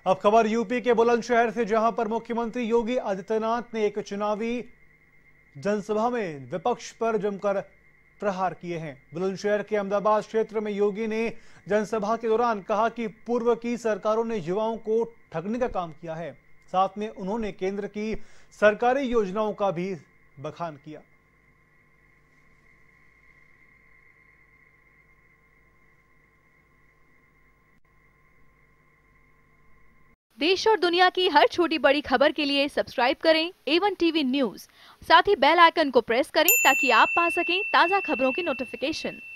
अब खबर यूपी के बुलंदशहर से, जहां पर मुख्यमंत्री योगी आदित्यनाथ ने एक चुनावी जनसभा में विपक्ष पर जमकर प्रहार किए हैं। बुलंदशहर के अहमदाबाद क्षेत्र में योगी ने जनसभा के दौरान कहा कि पूर्व की सरकारों ने युवाओं को ठगने का काम किया है। साथ में उन्होंने केंद्र की सरकारी योजनाओं का भी बखान किया। देश और दुनिया की हर छोटी बड़ी खबर के लिए सब्सक्राइब करें A1 टीवी न्यूज़। साथ ही बेल आइकन को प्रेस करें ताकि आप पा सकें ताज़ा खबरों की नोटिफिकेशन।